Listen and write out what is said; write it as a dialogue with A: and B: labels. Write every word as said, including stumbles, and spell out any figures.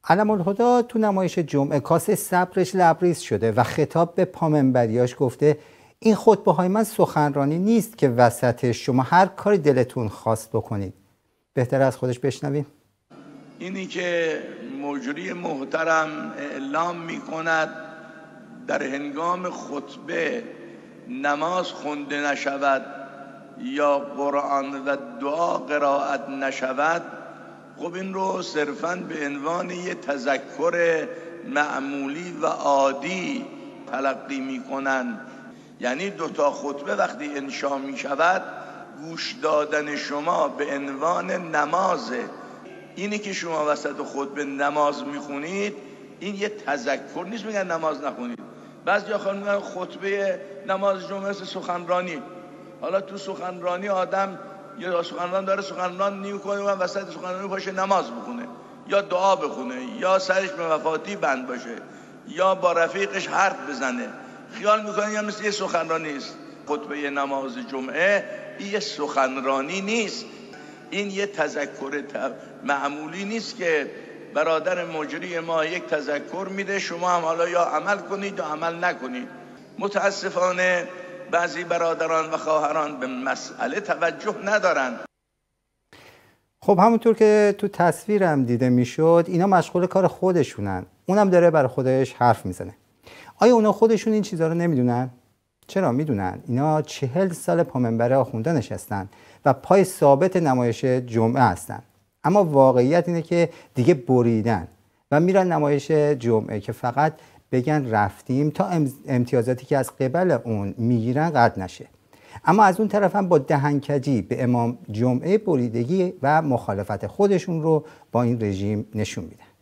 A: علم‌الهدی تو نمایش جمعه کاسه صبرش لبریز شده و خطاب به پامنبریاش گفته این خطبه‌های من سخنرانی نیست که وسط شما هر کاری دلتون خواست بکنید. بهتر از خودش بشنویم.
B: اینی که مجری محترم اعلام می کند در هنگام خطبه نماز خونده نشود یا قرآن و دعا قرائت نشود، خب این رو صرفاً به عنوان یه تذکر معمولی و عادی تلقی می کنند. یعنی دوتا خطبه وقتی انشا می شود گوش دادن شما به عنوان نمازه. اینی که شما وسط خطبه نماز میخونید این یه تذکر نیست میگن نماز نخونید. بعضی خانم میگن خطبه نماز جمعه سخنرانی. حالا تو سخنرانی آدم یا سخنران داره سخنرانی میکنه و وسط سخنرانی باشه نماز بخونه یا دعا بخونه یا سرش به مفاتیح بند باشه یا با رفیقش حرف بزنه، خیال میکنه یا مثل یه سخنرانی است. خطبه نماز جمعه این یه سخنرانی نیست، این یه تذکر معمولی نیست که برادر مجری ما یک تذکر میده شما هم حالا یا عمل کنید یا عمل نکنید. متاسفانه بعضی برادران و خواهران به مسئله توجه ندارن.
A: خب همونطور که تو تصویرم دیده میشد اینا مشغول کار خودشونن، اونم داره برای خودش حرف میزنه. آیا اونا خودشون این چیزا رو نمیدونن؟ چرا میدونن؟ اینا چهل سال پامنبر آخونده نشستن و پای ثابت نمایش جمعه هستن، اما واقعیت اینه که دیگه بریدن و میرن نمایش جمعه که فقط بگن رفتیم تا امتیازاتی که از قبل اون میگیرن قطع نشه. اما از اون طرف هم با دهنکجی به امام جمعه بریدگی و مخالفت خودشون رو با این رژیم نشون میدن.